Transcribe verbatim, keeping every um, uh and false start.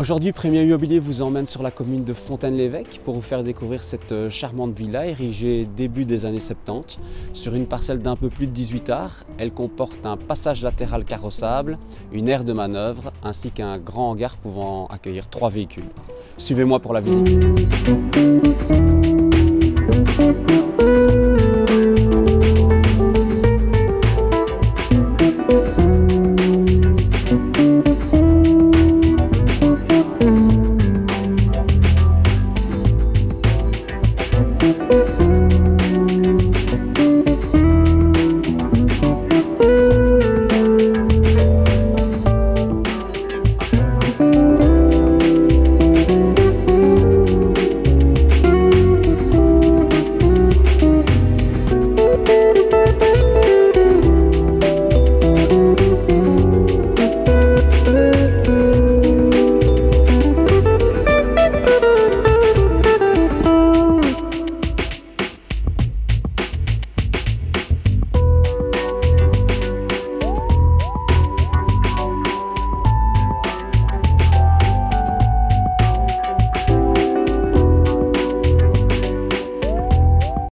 Aujourd'hui, Premier Immobilier vous emmène sur la commune de Fontaine-l'Évêque pour vous faire découvrir cette charmante villa érigée début des années soixante-dix sur une parcelle d'un peu plus de dix-huit arts. Elle comporte un passage latéral carrossable, une aire de manœuvre ainsi qu'un grand hangar pouvant accueillir trois véhicules. Suivez-moi pour la visite.